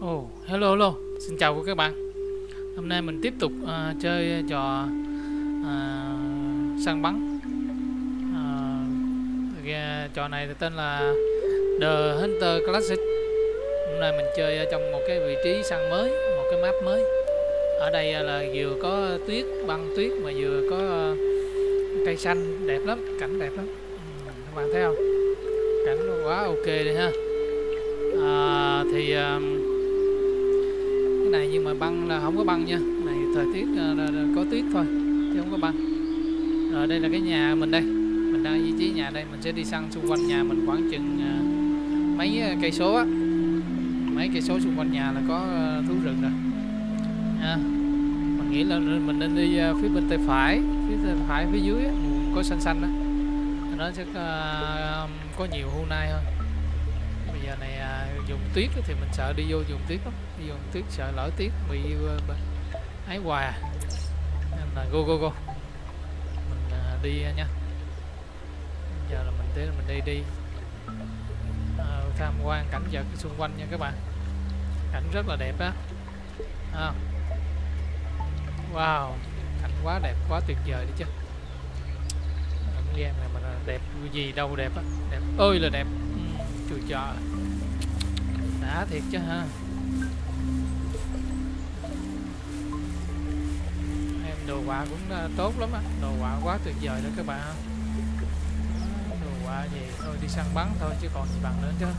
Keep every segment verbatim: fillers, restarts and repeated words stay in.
Oh, hello hello, xin chào các bạn. Hôm nay mình tiếp tục uh, chơi trò uh, săn bắn. Uh, trò này tên là The Hunter Classic. Hôm nay mình chơi ở trong một cái vị trí săn mới, một cái map mới. Ở đây là vừa có tuyết, băng tuyết mà vừa có uh, cây xanh đẹp lắm, cảnh đẹp lắm. Ừ, các bạn thấy không? Cảnh nó quá ok đi ha. Uh, thì uh, cái này nhưng mà băng là không có băng nha, cái này thời tiết uh, có tuyết thôi chứ không có băng. Rồi đây là cái nhà mình đây, mình đang vị trí nhà đây, mình sẽ đi săn xung quanh nhà mình khoảng chừng uh, mấy cây số á, mấy cây số xung quanh nhà là có uh, thú rừng rồi. À, mình nghĩ là mình nên đi uh, phía bên tay phải, phía tay phải phía dưới á, có xanh xanh đó, nó sẽ uh, có nhiều hôm nay hơn. Bây giờ này uh, dùng tuyết thì mình sợ đi vô dùng tuyết lắm, đi dùng tuyết sợ lỡ tuyết bị uh, ái hoài à. Nên là go go go mình uh, đi uh, nha. Giờ là mình tới mình đi đi uh, tham quan cảnh vật xung quanh nha các bạn, cảnh rất là đẹp á. À. Wow, cảnh quá đẹp, quá tuyệt vời đi chứ. Game này mà đẹp gì đâu đẹp á, đẹp ơi là đẹp. Ừ, trời trời, đã thiệt chứ ha. Em đồ họa cũng tốt lắm á, đồ họa quá tuyệt vời đó các bạn. Đồ họa gì thôi đi săn bắn thôi chứ còn gì bằng nữa chứ.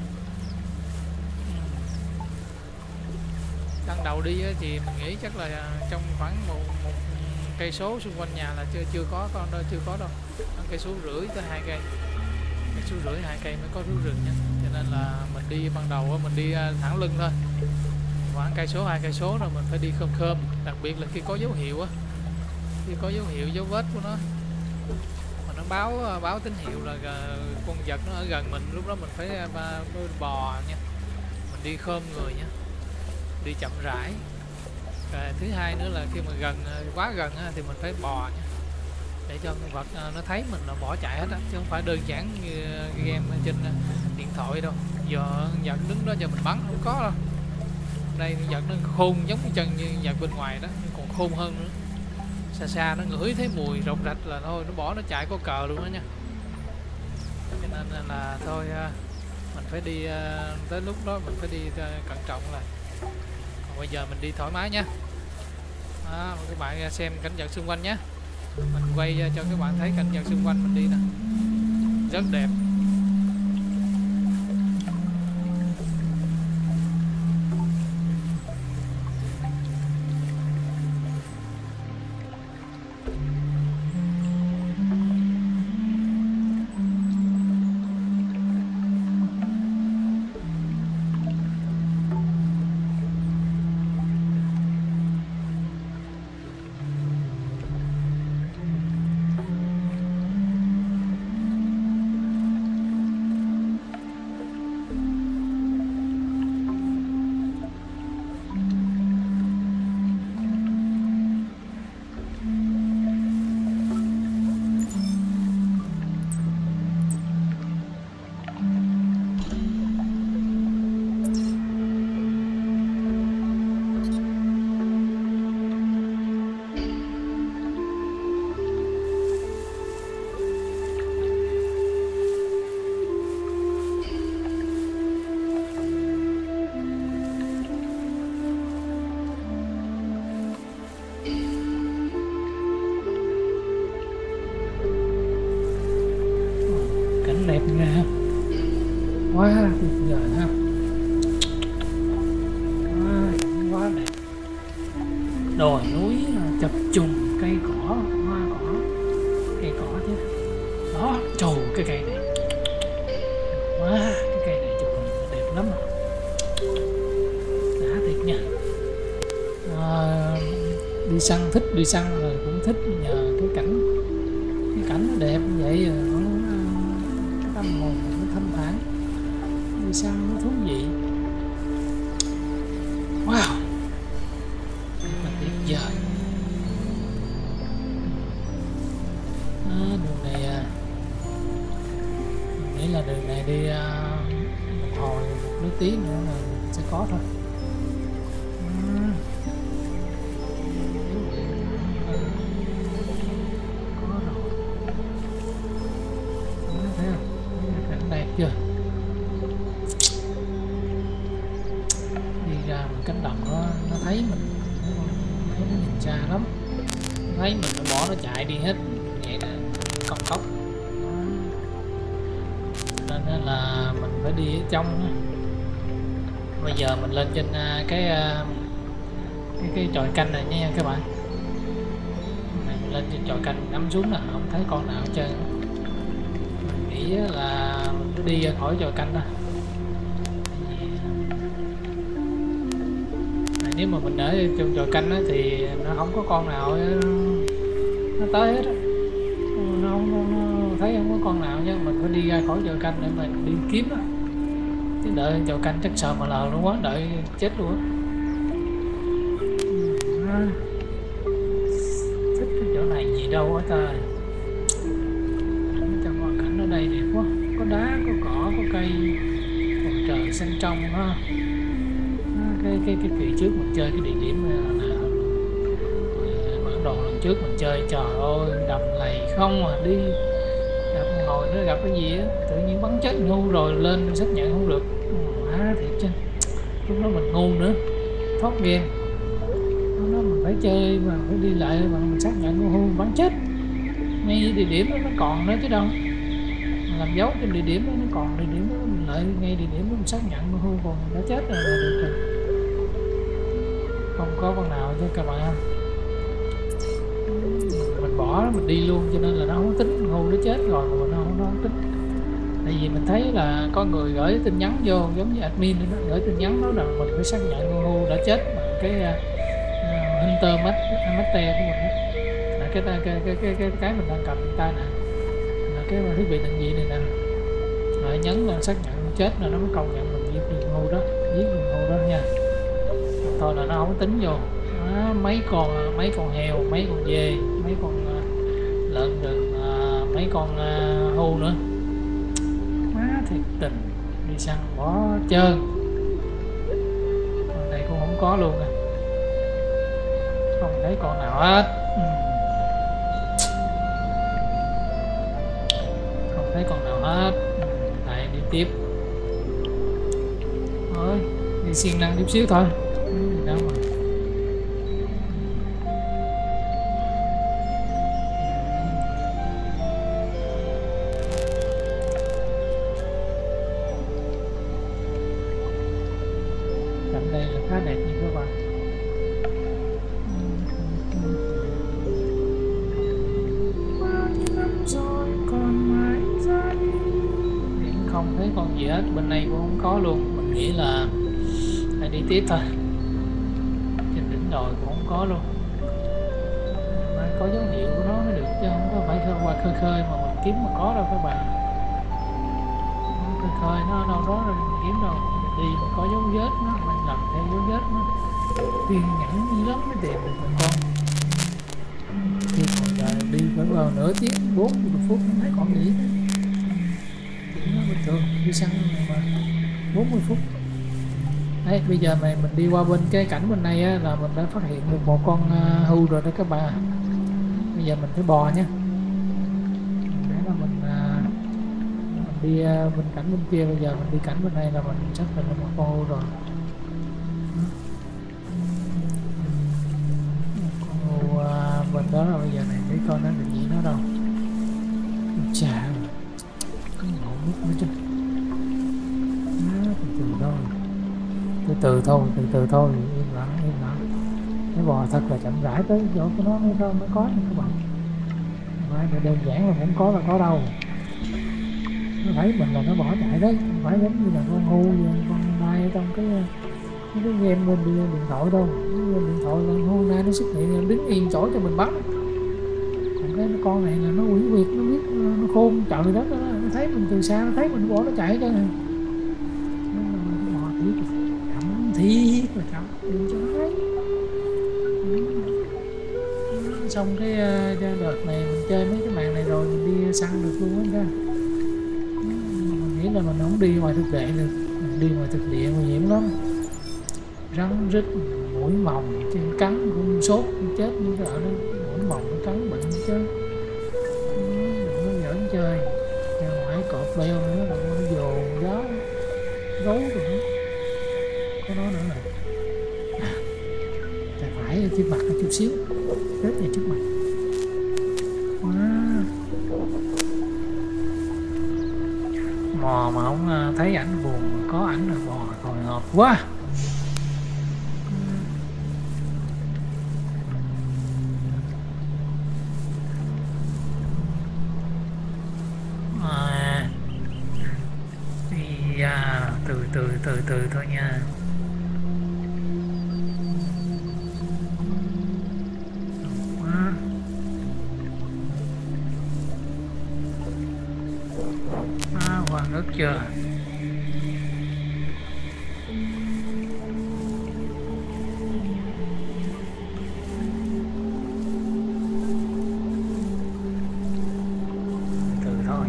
Ban đầu đi thì mình nghĩ chắc là trong khoảng một, một cây số xung quanh nhà là chưa chưa có con đâu, chưa có đâu, khoảng cây số rưỡi tới hai cây, cây số rưỡi hai cây mới có thú rừng nha. Cho nên là mình đi ban đầu mình đi thẳng lưng thôi, khoảng cây số hai cây số rồi mình phải đi khom khom, đặc biệt là khi có dấu hiệu á, khi có dấu hiệu dấu vết của nó mà nó báo báo tín hiệu là con vật nó ở gần mình, lúc đó mình phải bò nha, mình đi khom người nha, đi chậm rãi. Và thứ hai nữa là khi mà gần quá gần thì mình phải bò nha, để cho con vật nó thấy mình là bỏ chạy hết á, chứ không phải đơn giản như game trên điện thoại đâu. Giờ vật đứng đó cho mình bắn không có đâu. Đây vật nó khôn giống như chân như vật bên ngoài đó, còn khôn hơn nữa. Xa xa nó ngửi thấy mùi rộc rạch là thôi nó bỏ nó chạy có cờ luôn đó nha. Cho nên là thôi mình phải đi, tới lúc đó mình phải đi cẩn trọng lại. Còn bây giờ mình đi thoải mái nha. Đó, các bạn xem cảnh vật xung quanh nhé. Mình quay cho các bạn thấy cảnh vật xung quanh mình đi nè, rất đẹp. Đẹp nha, quá tuyệt vời ha, quá, quá đẹp. Đồi núi chập trùng, cây cỏ, hoa cỏ, cây cỏ chứ. Đó, trầu cái cây này, quá, cái cây này chụp hình đẹp lắm rồi, đã thiệt nha. À, đi săn thích đi săn rồi cũng thích nhờ cái cảnh, cái cảnh nó đẹp như vậy rồi. Tâm hồn nó thanh thản, đi săn nó thú vị. Wow, rất là tuyệt vời. À, đường này à, nghĩ là đường này đi à, một hồi một nước tí nữa là sẽ có thôi. chưa? Đi ra một cánh đồng nó nó thấy mình, nó, nó nhìn xa lắm, nó thấy mình nó bỏ nó chạy đi hết vậy là công cốc, nên là mình phải đi ở trong đó. Bây giờ mình lên trên cái cái cái chòi canh này nha các bạn. Mình lên trên chòi canh ngắm xuống là không thấy con nào hết trơn. Mình nghĩ là mình cứ đi ra khỏi chòi canh đó. Nếu mà mình ở trong chòi canh đó thì nó không có con nào nó tới hết đó. Nó không nó thấy không có con nào chứ mình phải đi ra khỏi chòi canh để mình đi kiếm đó. Chứ đợi chòi canh chắc sợ mà lờ luôn quá, đợi chết luôn á. À, thích cái chỗ này gì đâu á trời. Trong hoàn cảnh ở đây đẹp quá, có đá, có cỏ, có cây, bầu trời xanh trong ha. Cái cái cái kỳ trước mình chơi cái địa điểm là bản đồ lần trước mình chơi, trời ơi đầm lầy không à, đi gặp hồi nó gặp cái gì á tự nhiên bắn chết ngu rồi lên xác nhận không được. Má thiệt chứ, lúc đó mình ngu nữa, thoát game. Nó nói mình phải chơi mà phải đi lại mà mình xác nhận ngu hưu bắn chết ngay địa điểm đó, nó còn nữa chứ đâu. Mình làm dấu trên địa điểm đó, nó còn địa điểm đó, mình lại ngay địa điểm đó mình xác nhận ngu hưu còn mình đã chết rồi là được rồi. Không có con nào chứ các bạn. Mình bỏ mình đi luôn cho nên là nó không tính ngu nó chết rồi mà nó không, nó không tính. Tại vì mình thấy là có người gửi tin nhắn vô giống như admin nó gửi tin nhắn nói rằng mình phải xác nhận ngu đã chết bằng cái uh, Hunter Master của mình đó. Là cái cái cái cái cái, cái, cái mình đang cầm tay nè, là cái thiết bị định vị này nè, rồi nhấn là xác nhận chết là nó mới công nhận mình giết được ngu đó, giết được ngu đó nha. Thôi là nó không tính vô. Đó, mấy con mấy con heo, mấy con dê, mấy con uh, lợn rừng, uh, mấy con uh, hưu nữa. Má thiệt tình, đi săn bỏ trơn. Còn đây cũng không có luôn nè, không thấy con nào hết. Ừ. Không thấy con nào hết. Ừ. Lại đi tiếp thôi, đi siêng năng chút xíu thôi. Ừ, đâu mà. Cảnh đây là khá đẹp nha các bạn. Không thấy con gì hết, bên này cũng không có luôn. Mình nghĩ là phải đi tiếp thôi. Trên đỉnh đồi cũng không có luôn. Mà có dấu hiệu của nó mới được chứ không có phải khơi qua khơi khơi mà mình kiếm mà có đâu các bạn. Khơi khơi nó đâu đó rồi mình kiếm đâu. Mình đi mà có dấu vết nó, mình làm theo dấu vết nó. Kiên nhẫn dữ lắm mới tìm được một con. Thì còn giờ đi phải vào nửa tiếng, bốn mươi phút mới thấy con gì. Nó bình thường đi săn mà bốn mươi phút. Đấy, bây giờ mà mình đi qua bên cái cảnh bên này á, là mình đã phát hiện được một con uh, hưu rồi đó các bạn. Bây giờ mình phải bò nhé. Để là mình, uh, mình đi uh, bên cảnh bên kia. Bây giờ mình đi cảnh bên này là mình xác định là một con hưu rồi. Con hưu uh, bên đó là bây giờ này để coi nó định vị nó đâu. Chà, có ngộ nước nữa chứ. Đó, từ từ thôi, từ từ thôi, từ từ thôi, im lặng, im lặng. Cái bò thật là chậm rãi tới chỗ của nó mới có, mới có nha các bạn. Không phải đơn giản là không có là có đâu. Nó thấy mình là nó bỏ chạy đấy, không phải giống như là con hưu, con nai trong cái cái game bên điện thoại đâu. Điện thoại là con hưu nai nó xuất hiện đứng yên chỗ cho mình bắn. Cái con này là nó quỷ quyệt, nó biết nó khôn trời đất đó, nó thấy mình từ xa, nó thấy mình bỏ nó chạy cho nè. Nó bò biết chậm thiết là chậm đừng cho nó thấy. Xong cái đợt này mình chơi mấy cái màn này rồi mình đi săn được luôn á ra. Mình nghĩ là mình không đi ngoài thực địa được, mình đi ngoài thực địa nguy hiểm lắm. Rắn rít, mũi mòng, chân cắn, cũng sốt, cũng chết như vậy đó. Mũi mòng nó cắn bệnh chứ. Đừng có giỡn chơi. Ra ngoài cột leo nữa là nó dồn gió gấu rồi đó. Có nó nữa nè. À, tay phải ở trước mặt một chút xíu, chết ngay trước mặt. Wow. Mò mà không thấy ảnh buồn, mà có ảnh là bò hồi hộp quá. À, thì, à, từ từ từ từ thôi nha. Nước chưa? Từ thôi.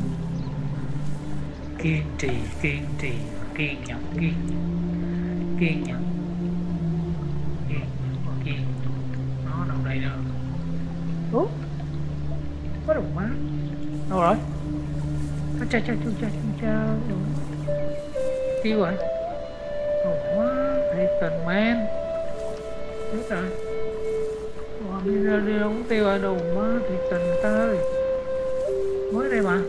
Kiên trì, kiên trì, kiên nhẫn, kiên kiên nhẫn, kiên kiên. Nó đâu đây đâu? Ủa? Có đồng má? Đâu rồi? Cha cha cha cha cha tiêu rồi. Ồ quá, thiệt tình man. Chết rồi. Ồ, đi ra đi đâu cũng tiêu rồi, đồ quá, thiệt tình ta ơi. Mới đây mà.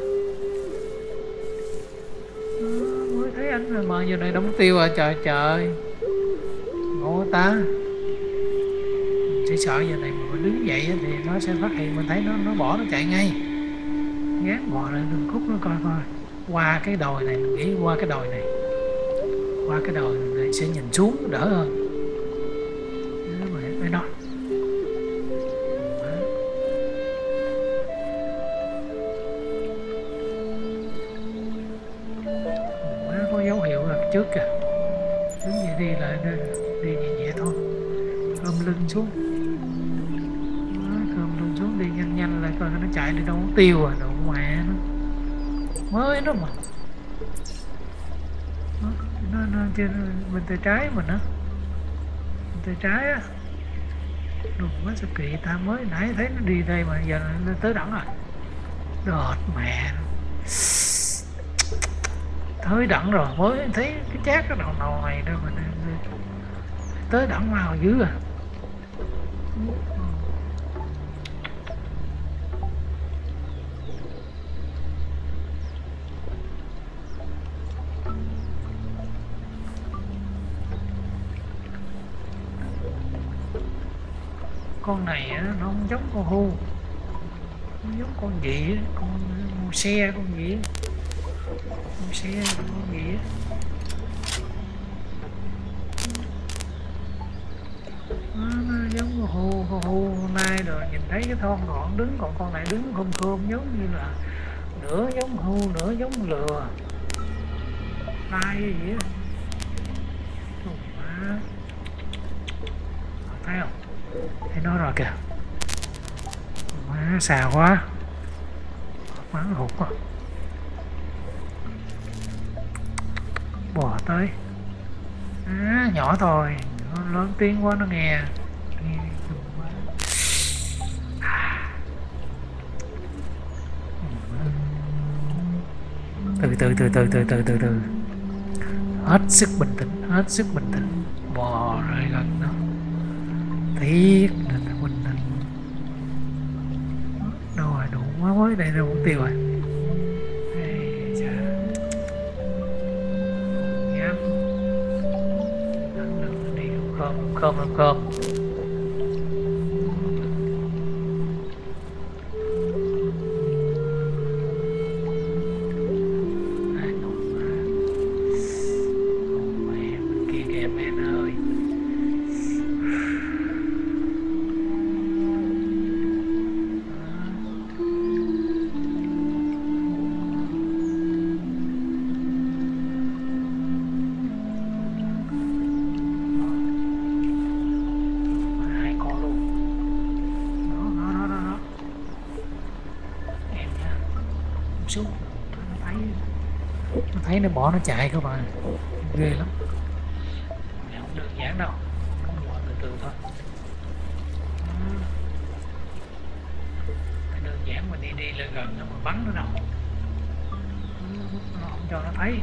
À, mới thấy anh rồi mà giờ này đóng tiêu rồi, trời trời. Ngộ ta. Chỉ sợ giờ này mình đứng dậy thì nó sẽ phát hiện, mình thấy nó nó bỏ nó chạy ngay. Gán bò lại đường khúc nó coi coi. Qua cái đồi này, mình nghĩ qua cái đồi này, qua cái đồi này sẽ nhìn xuống đỡ hơn. Đó mà phải nói quá, có dấu hiệu là trước kìa. Đứng vậy đi lại đi, đi nhẹ nhẹ thôi, ôm lưng xuống, ôm lưng xuống, đi nhanh nhanh lại coi nó chạy đi đâu có tiêu à, đâu mẹ nó mới đó mà. Nó, nó, nó trên bên tay trái mình á, bên tay trái á. Đừng quá sao kỳ ta, mới nãy thấy nó đi đây mà giờ nó tới đẳng rồi. Đợt mẹ tới đẳng rồi, mới thấy cái chát cái đầu nồi này đâu mà tới đẳng mau dữ à. Con này á, nó không giống con hưu, nó giống con gì á, con, con xe con gì á, con xe con gì á. Nó, nó giống con hưu, con hưu hôm nay rồi nhìn thấy cái thon gọn đứng, còn con này đứng khom khom giống như là nửa giống hưu nửa giống lừa tai gì á. Thấy không? Thấy nó rồi kìa. Má xà quá. Má hụt quá. Bò tới. À, nhỏ thôi, nó lớn tiếng quá nó nghe. Nghe quá. À. Từ từ từ từ từ từ từ từ. Hết sức bình tĩnh, hết sức bình tĩnh. Bò rồi gần đó. Tiếc nên là mình đâu rồi, đủ quá, mới đây đâu cũng tiêu rồi. Ê, chà. Nhắm. Đừng đừng đi khom khom khom. Thấy nó bỏ nó chạy các bạn, ghê lắm, không đơn giản đâu, từ từ thôi. Đơn giản mà đi đi lên gần nó mà bắn nó đâu, nó không cho nó thấy,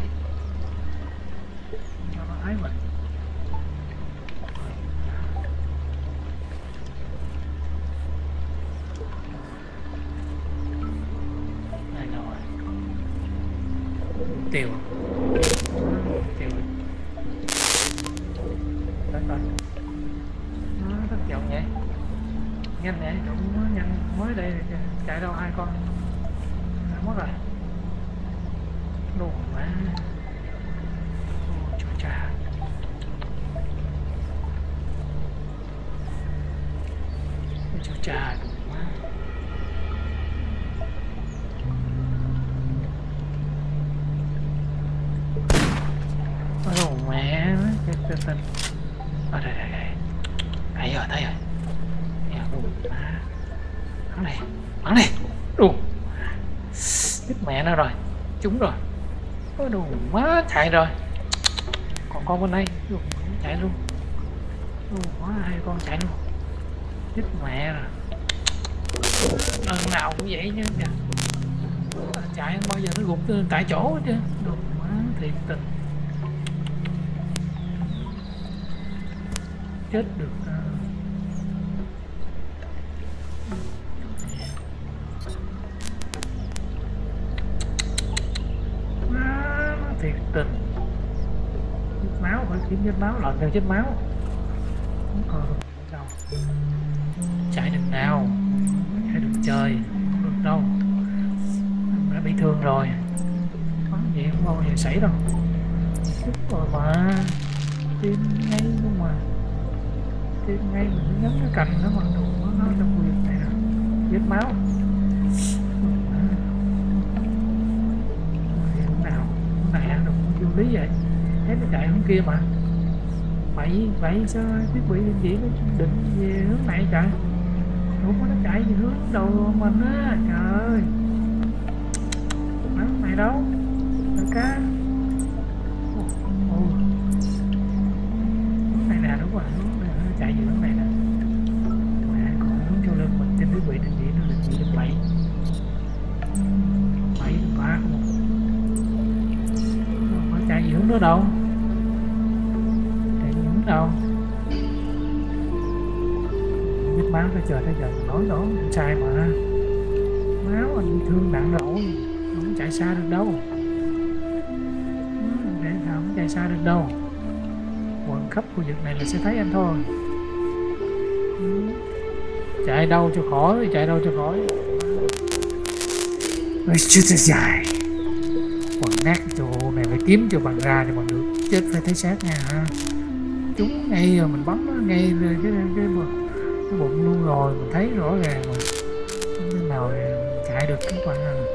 cho nó thấy mình. Đây rồi, tiêu tiêu tới rồi, nó thất vọng vậy, nhanh vậy, cũng nhanh, mới đây chạy đâu hai con đã mất rồi, đồ má, ô chú cha, chú cha đồ má, đồ mẹ, cái cái tên, ở đây đây đây, thấy rồi thấy rồi, đồ má, bắn này, bắn này, đồ, chết mẹ nó rồi, trúng rồi. Ôi đồ má chạy rồi. Còn con bên đây đồ, chạy luôn. Đồ quá hai con chạy luôn. Chết mẹ rồi. Lần nào cũng vậy chứ kìa. Chạy bao giờ nó gục tại chỗ chứ. Đồ má thiệt tình. Chết được. Thiệt tình. Chết máu, phải kiếm chết máu, lợn theo chết máu. Ờ, đâu. Chạy được nào, chạy được chơi, không được đâu. Đã bị thương rồi. Có gì không bao giờ xảy đâu. Chết rồi mà. Tim ngay luôn mà. Tim ngay mình nhấn cái cành đó mà đủ nó trong việc này nè. Chết máu. Lý vậy, thấy nó chạy hướng kia mà vậy vậy sao thiết bị định vị nó định về hướng này trời, không có nó chạy về hướng đầu mình á, trời ơi hướng này đâu đại ca, ồ hướng này nè, đúng rồi, hướng này nó chạy về hướng này nè, mà còn hướng cho lưng mình trên thiết bị định vị nó định vị được bảy bảy ba không, chạy gì hướng đó đâu, chạy gì hướng đâu, biết máu tới chờ tới giờ nói đó sai mà, máu anh bị thương nặng rồi, không chạy xa được đâu, để nào không chạy xa được đâu, quần khắp khu vực này là sẽ thấy anh thôi, chạy đâu cho khỏi, chạy đâu cho khỏi, ôi chưa thật dài. Quần nát chỗ này phải kiếm cho bằng ra cho bằng được, chết phải thấy xác nha, chúng ngay rồi mình bắn nó ngay cái cái, cái, cái bụng luôn rồi, mình thấy rõ ràng mà, không thể nào chạy được cái quần này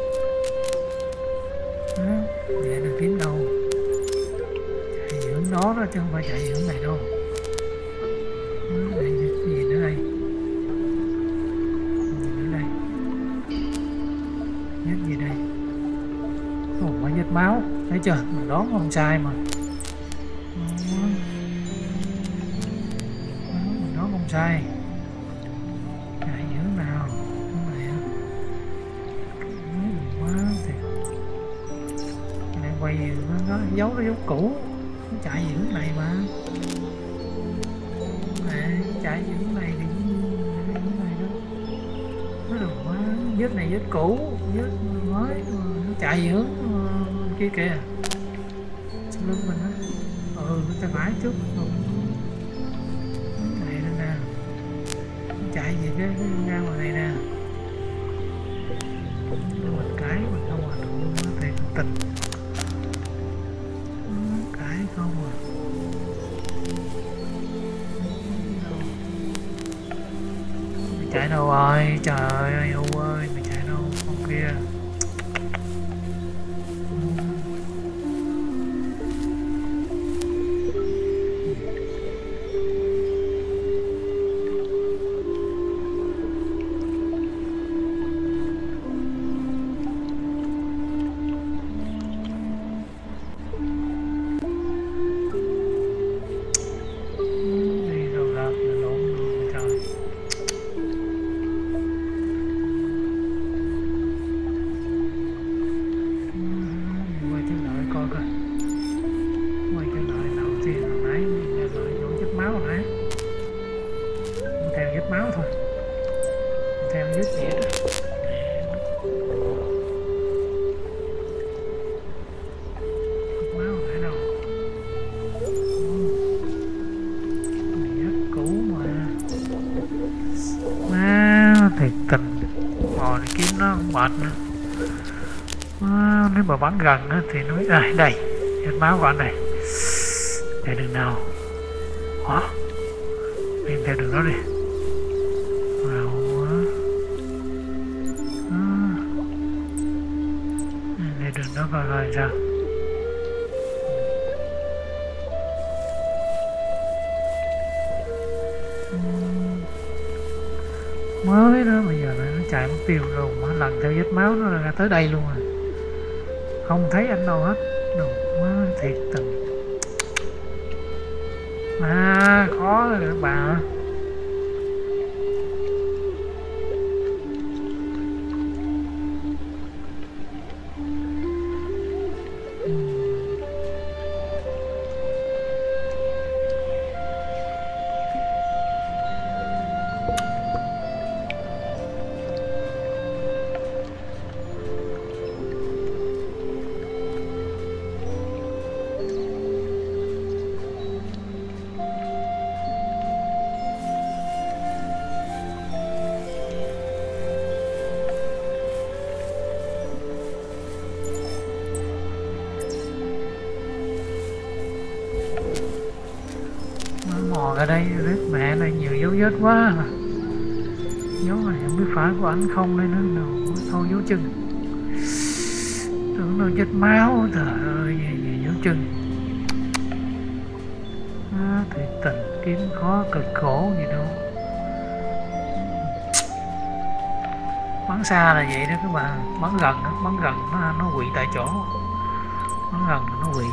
đó, vậy được kiếm đâu, chạy hướng đó đó chứ không phải chạy hướng này đâu, đó, đây cái gì nữa đây, gì nữa đây, nhất gì đây. Ồ, mới vết máu, thấy chưa, mình đoán không sai mà, mình đoán không sai, chạy giữa nào, cái này quá thiệt, cái này quay nó, nó giấu nó giấu cũ, nó chạy giữa hướng này mà, nè, chạy giữa hướng này thì hướng này đó, nó được quá, vết này vết cũ, vết mới, nó chạy giữa hướng kia kìa, sau lưng mình á, ừ, nó tay phải trước, cái này nè, chạy gì cái, cái ra ngoài này nè, mình cái mình không hòa được luôn á, thiệt tình, cái không à, mày chạy đâu rồi, trời ơi, U ơi, mày chạy đâu, con kia. coi. Quay trở lại đầu tiên hồi nãy, trở lại chỗ vết máu hồi nãy. Theo vết máu thôi, theo vết gì hết á. Vết máu hồi nãy đâu. Này vết cũ mà. Má thiệt tình, ngồi đi kiếm nó cũng mệt nữa. À, nếu mà bắn gần á, thì nói à, đây vết máu của anh này. Để đường nào hả? Đi theo đường đó đi. Vào á. À. Để đường đó coi coi sao. Mới đó, bây giờ nó chạy mất tiêu rồi mà lần theo vết máu nó ra tới đây luôn rồi, không thấy anh đâu hết. Đồ má thiệt tình à, khó rồi các bạn. Mò ra đây biết mẹ này nhiều dấu vết quá. Dấu này không biết phải của anh không đây nữa đâu. Thôi dấu chân, tưởng đâu vết máu. Trời ơi về, về dấu chân à, thiệt tình kiếm khó cực khổ gì đâu. Bắn xa là vậy đó các bạn, bắn gần đó, bắn gần nó, nó quỵ tại chỗ. Bắn gần nó quỵ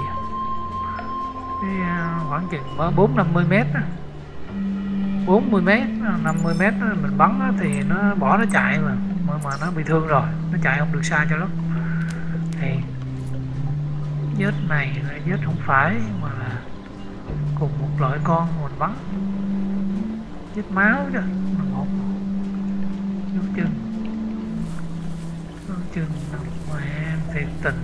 khoảng chừng bốn năm mươi mét, bốn mươi mét, năm mươi mét mình bắn thì nó bỏ nó chạy mà mà, mà nó bị thương rồi, nó chạy không được xa cho lắm. Thì vết này là vết không phải mà là cùng một loại con mình bắn, vết máu chứ một dấu chân, dấu chân mà em thiệt tình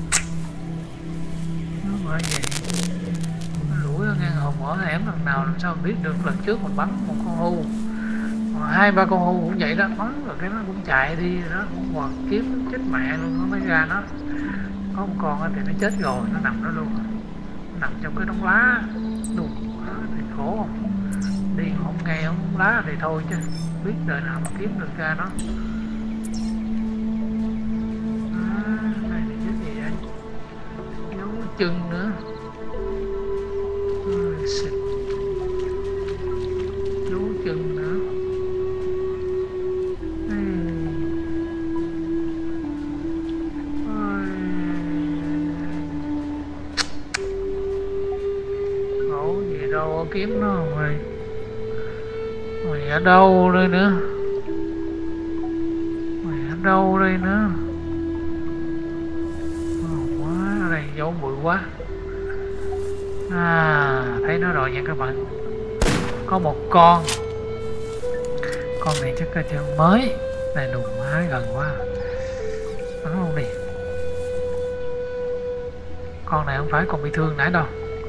nó bởi vậy. Ngang hồn mở hẻm lần nào làm sao biết được. Lần trước mình bắn một con hưu, hai ba con hưu cũng vậy đó, bắn rồi cái nó cũng chạy đi rồi đó, cũng hoặc kiếm chết mẹ luôn. Nó mới ra nó có một con thì nó chết rồi, nó nằm đó luôn, nó nằm trong cái đống lá đùng thì khổ không, đi không nghe không lá thì thôi chứ biết đời nào mà kiếm được ra nó. À, này thì cái gì vậy, dấu chân nữa. Dấu chân nữa. Khổ gì đâu kiếm nó mày. Mày ở đâu đây nữa? Mày ở đâu đây nữa? Oh, quá ở đây dấu bụi quá. À, thấy nó rồi nha các bạn. Có một con. Con này chắc là chân mới. Này đùng má gần quá. Bắn luôn đi. Con này không phải còn bị thương nãy đâu.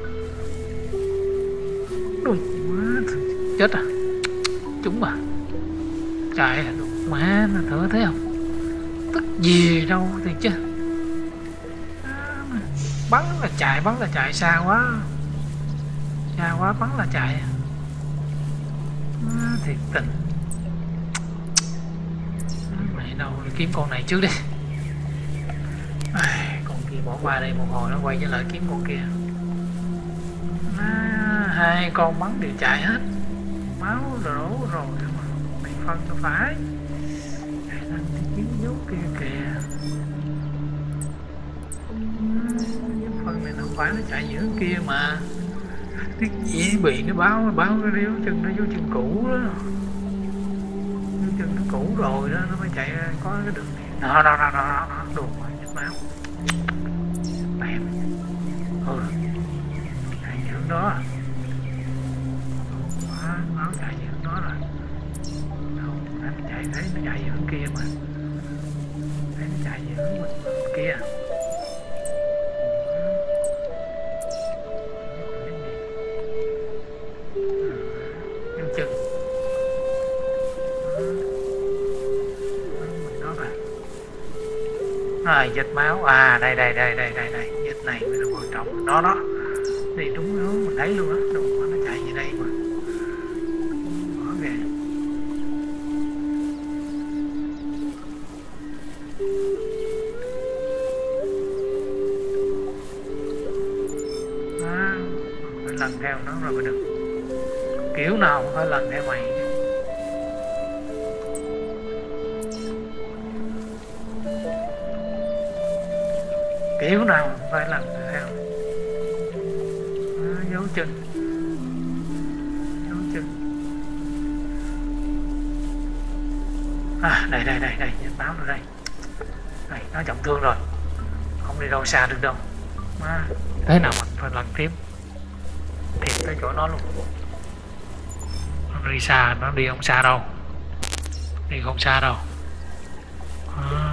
Đùng má, chết à. Chúng à. Chạy à, đùng má, nó thở thấy không? Tức gì đâu thiệt chứ. Bắn là chạy, bắn là chạy xa quá. Xa quá bắn là chạy à, thiệt tình. Mày đâu kiếm con này trước đi. À, con kia bỏ qua đây một hồi nó quay trở lại kiếm con kia. À, hai con bắn đều chạy hết, máu đổ rồi mà mày phân nó phải. Anh kiếm dấu kia kìa. Phân này nó không phải nó chạy giữa kia mà. Cái gì bị nó báo báo cái dấu chân, nó dấu chân cũ đó, dấu chân nó cũ rồi đó, nó mới chạy ra có cái đường này. Đó đó đó đó, đó. Đồ chết máu. Bam. À, dịch máu. À đây đây đây đây đây đây, dịch này mới là quan trọng. Nó đó đi đúng hướng mình thấy luôn á. Đúng, nó chạy về đây mà. Rõ ràng. À, phải lần theo nó rồi mới được. Kiểu nào cũng phải lần theo mày. Kiểu nào cũng phải lần theo. À, dấu chân. Dấu chân. À đây đây đây đây, nhận báo rồi đây. Đây, nó trọng thương rồi. Không đi đâu xa được đâu. À, thế nào mình phải lần tiếp. Thiệt tới chỗ nó luôn. Nó đi xa, nó đi không xa đâu. Đi không xa đâu. À.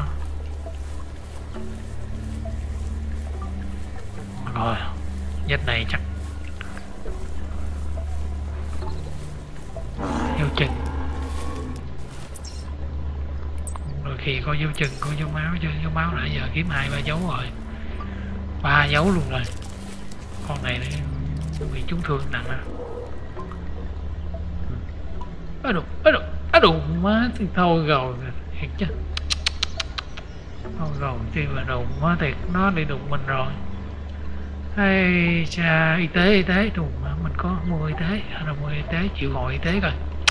Rồi, vết này chắc dấu chân. Đôi khi có dấu chân, có dấu máu chứ. Dấu máu nãy giờ kiếm hai ba dấu rồi. Ba dấu luôn rồi. Con này nó bị trúng thương nặng á. Á đụng, á đụng, á đụng má thì thôi rồi. Thiệt chứ. Thôi rồi chứ mà đụng má thiệt. Nó đi đụng mình rồi. Ây cha, y tế, y tế. Đụng má, mình có mua y tế. Hay là mua y tế, chịu gọi y tế coi.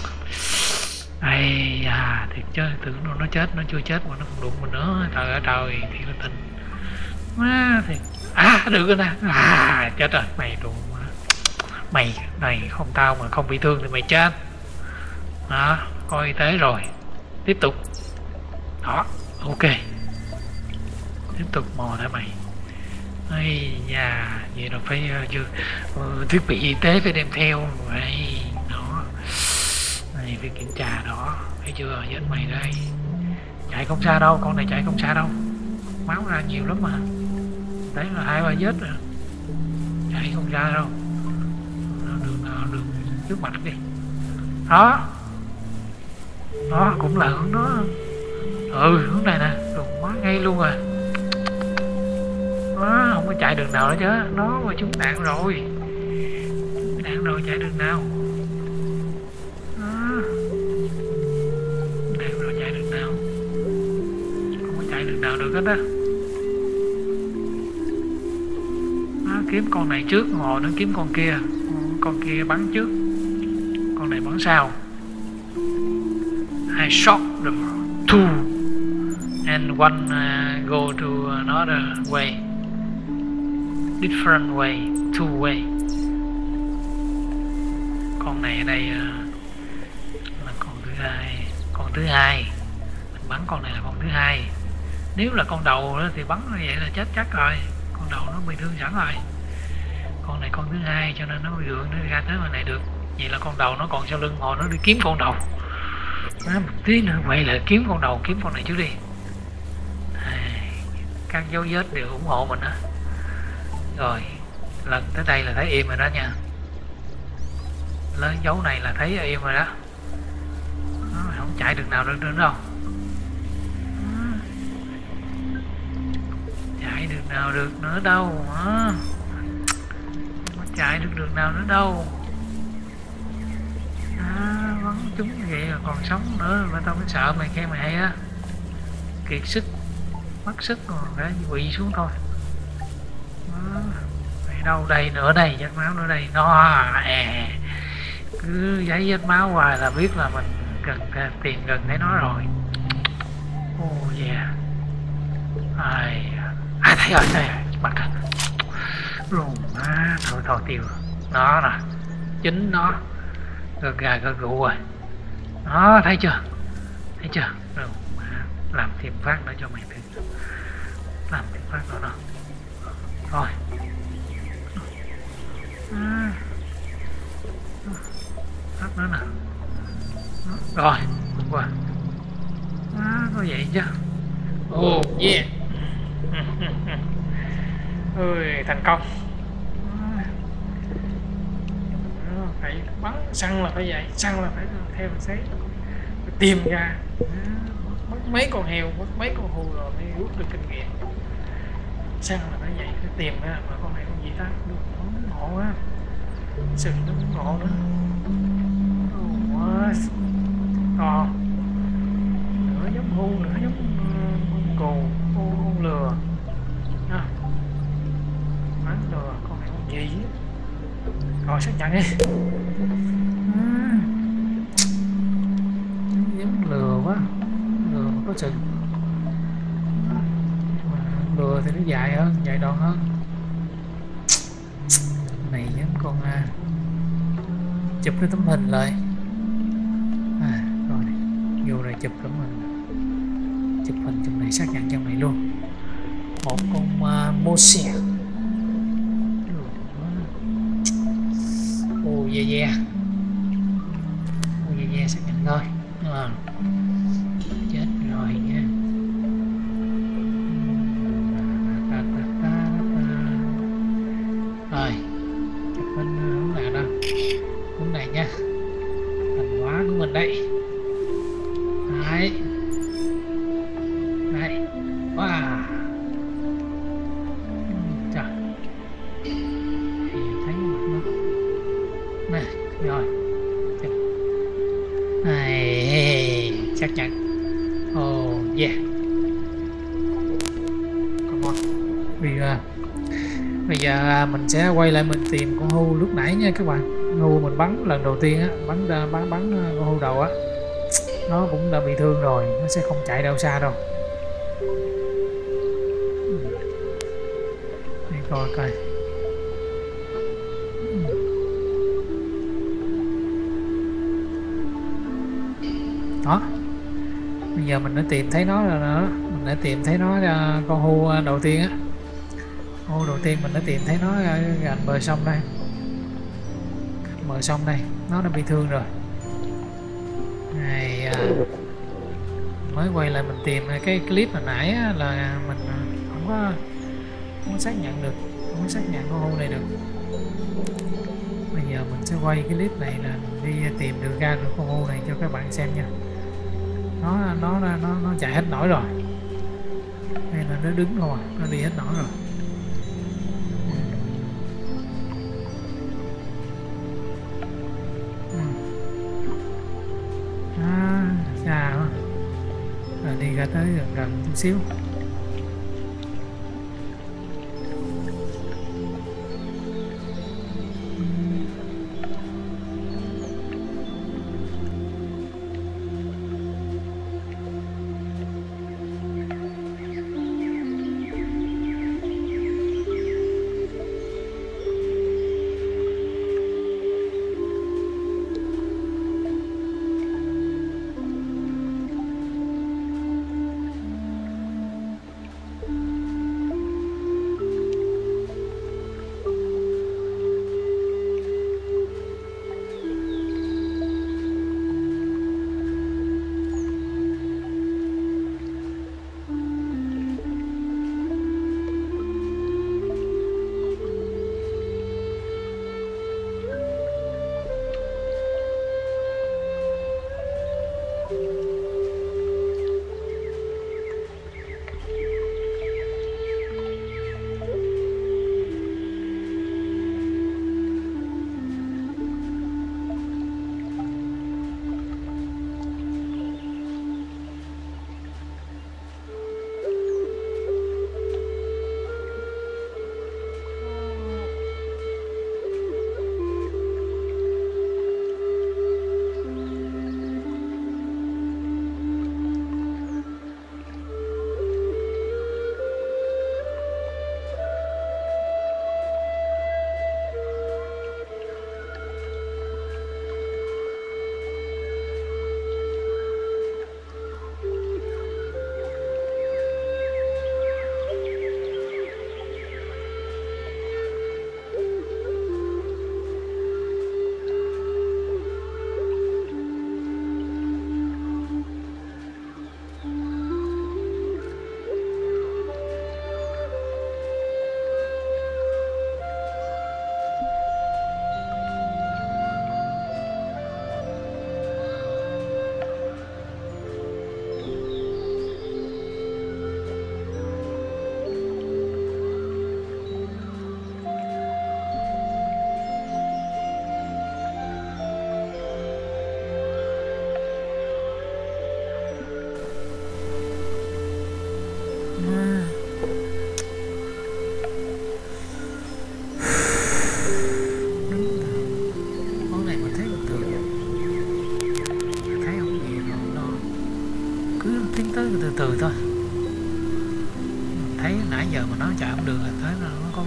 Ây da, thiệt chứ. Tưởng nó, nó chết, nó chưa chết mà nó còn đụng mình nữa. Trời ơi trời, thì có tình. Má thiệt. À, được rồi nè. À, chết rồi, mày đụng má. Mày, này không tao mà không bị thương thì mày chết. Đó, có y tế rồi. Tiếp tục. Đó, ok. Tiếp tục mò hả mày. Ây da, vậy là phải uh, uh, thiết bị y tế phải đem theo. Vậy, đó. Này phải kiểm tra đó. Thấy chưa, vết mày đây. Chạy không xa đâu, con này chạy không xa đâu. Máu ra nhiều lắm mà. Đấy là hai ba vết rồi. Chạy không xa đâu. Đường nào, đường trước mặt đi. Đó. Đó, cũng là hướng đó. Ừ, hướng này nè. Đường quá ngay luôn rồi. Đó, không có chạy đường nào nữa chứ. Nó mà trúng đạn rồi. Trúng đạn rồi, chạy đường nào. Đó. Đạn rồi, chạy đường nào. Không có chạy đường nào được hết á. Đó, kiếm con này trước, ngồi nó kiếm con kia. Con kia bắn trước. Con này bắn sau. I shot the two and one uh, go to another way, different way, two way. Con này ở đây uh, là con thứ hai, con thứ hai. Mình bắn con này là con thứ hai. Nếu là con đầu đó thì bắn như vậy là chết chắc rồi. Con đầu nó bị thương sẵn rồi. Con này con thứ hai cho nên nó bị đường nó ra tới bên này được. Vậy là con đầu nó còn sau lưng, hồi nó đi kiếm con đầu. À, một tí nữa vậy là kiếm con đầu, kiếm con này trước đi. À, các dấu vết đều ủng hộ mình đó. Rồi lần tới đây là thấy im rồi đó nha. Lên dấu này là thấy im rồi đó. Đó, không chạy đường nào được nữa đâu. Chạy đường nào được nữa đâu. Đó. Không có chạy được đường nào nữa đâu. À, bắn chúng vậy là còn sống nữa mà tao mới sợ mày khen mày hay á. Kiệt sức, mất sức rồi, phải quỵ xuống thôi. Đó. Mày đâu đây nữa đây, vết máu nữa đây. Nó à, cứ giấy vết máu hoài là biết là mình gần tìm gần thấy nó rồi. Oh yeah. Ai à, thấy rồi, thấy rồi, mặt rồi. Luôn má, thôi thôi tiêu. Nó nè, chính nó. Gật gà gật gụ rồi. Đó, thấy chưa? Thấy chưa? Rồi, làm thêm phát nữa cho mày thử. Làm thêm phát nữa nè. Rồi. À. Phát nữa nè. Rồi, qua. À, có vậy chứ. Oh yeah. Ôi, thành công. Phải bắn, săn là phải vậy, săn là phải theo mình thấy, tìm ra, bắn mấy con heo, mất mấy con hươu rồi mới rút được kinh nghiệm. Sao là phải vậy, phải tìm ra mà con này con gì ta, được nó ngộ á, sừng nó cũng ngộ nữa. Oh, what? To, nửa giống hươu, nửa giống uh, con cừu, con, con lừa, à, bán lừa, con này con gì? Rồi xác nhận đi. À, giống lừa quá, lừa mà có sừng. Lừa thì nó dài hơn, dài đòn hơn. Này giống con à, chụp cái tấm hình lại. À, rồi này, vô đây chụp tấm hình, chụp hình trong này, xác nhận trong này luôn. Một con uh, mô xè. Ô yeah yeah, ô yeah yeah, xác nhận thôi. À, chết rồi nha. Rồi, chụp hình hướng nào đâu, hướng này nha, thành hóa của mình đây. Đấy, đấy, wow, trời, thì thấy mặt nó, này, rồi, chụp, này, xác nhận, oh yeah, come on, bây giờ bây giờ mình sẽ quay lại mình tìm con hươu lúc nãy nha các bạn. Hươu mình bắn lần đầu tiên á, bắn ra bắn bắn con hươu đầu á, nó cũng đã bị thương rồi, nó sẽ không chạy đâu xa đâu. Để coi coi. Đó, bây giờ mình đã tìm thấy nó rồi nữa, mình đã tìm thấy nó ra con hươu đầu tiên á. Ô, đầu tiên mình đã tìm thấy nó gần bờ sông đây, bờ sông đây, nó đã bị thương rồi. Này, à, mới quay lại mình tìm cái clip hồi nãy á, là mình không có không có xác nhận được, không có xác nhận con hươu này được. Bây giờ mình sẽ quay cái clip này là mình đi tìm được ra được con hươu này cho các bạn xem nha. Nó nó nó nó chạy hết nổi rồi, hay là nó đứng rồi, nó đi hết nổi rồi. Đi ra tới gần gần chút xíu.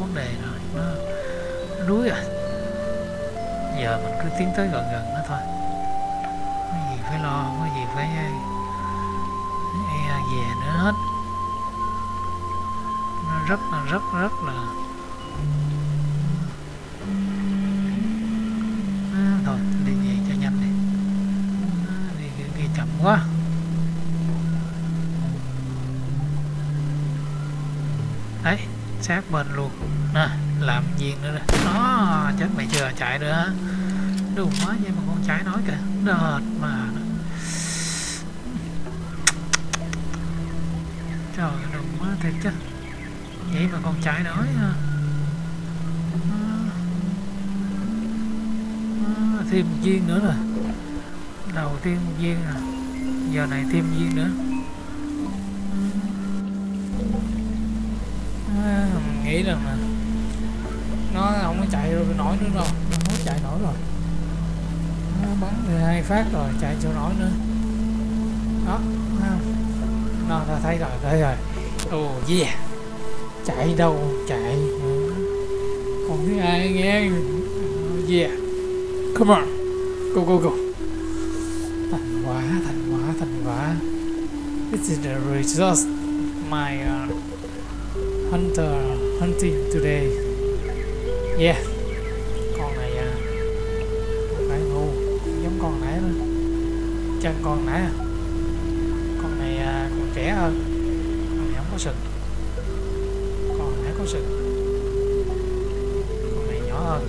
vấn đề rồi, nó, nó đuối à. Giờ mình cứ tiến tới gần gần nó thôi, có gì phải lo, không có gì phải e về nữa hết. Nó rất là rất rất là à, thôi đi về cho nhanh đi, à, đi, đi, đi chậm quá. Đấy, sát bên luôn nè, làm viên nữa rồi đó, chết mày chưa, chạy nữa hả? Đùm quá vậy mà con chạy nói kìa, đợt mà trời, đùm quá thiệt chứ, vậy mà còn chạy nói ha. À, thêm một viên nữa rồi, đầu tiên một viên rồi, giờ này thêm viên nữa. À, nghĩ rằng là nó không có chạy rồi nổi nữa rồi, nó không có chạy nổi rồi, nó bắn mười hai phát rồi, chạy cho nổi nữa đó, không nó đã thấy rồi, thấy rồi. Oh yeah, chạy đâu chạy, còn thứ ai nghe. Oh yeah, come on, go go go. Thành quả, thành quả, thành quả. This is the result my uh, hunter hunting today. Yeah, con này à, không phải ngu, giống con nãy nữa, chân con nãy à. Con này à, còn trẻ hơn, con này không có sừng, con nãy có sừng, con này nhỏ hơn.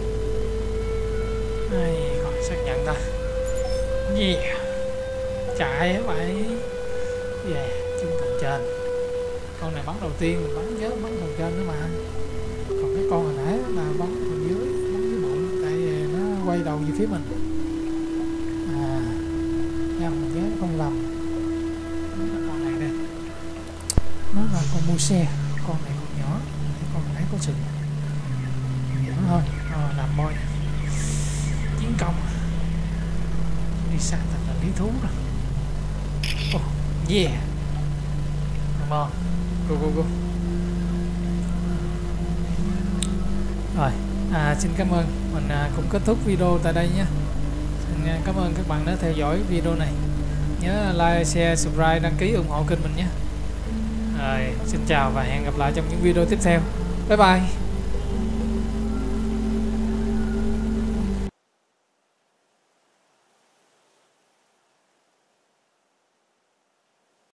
Đây, còn xác nhận ta. Yeah, chạy hả mày? Yeah, chúng tầng trên. Con này bắn đầu tiên mình bắn nhớ bắn tầng trên nữa mà. Còn cái con hồi nãy là bắn phần dưới, bắn dưới bụng, tại vì nó quay đầu về phía mình. À, nha, mình nhớ không lầm. Đó là con này đây. Nó là con mua xe, con này còn nhỏ, con nãy có sừng. Nhỏ thôi, rồi làm môi. Chiến công. Đi sang thành là lý thú rồi. Oh, yeah. Come on, go go go. Rồi, à, xin cảm ơn, mình à, cũng kết thúc video tại đây nhé. Xin à, cảm ơn các bạn đã theo dõi video này. Nhớ like, share, subscribe, đăng ký ủng hộ kênh mình nhé. Rồi, xin chào và hẹn gặp lại trong những video tiếp theo. Bye bye.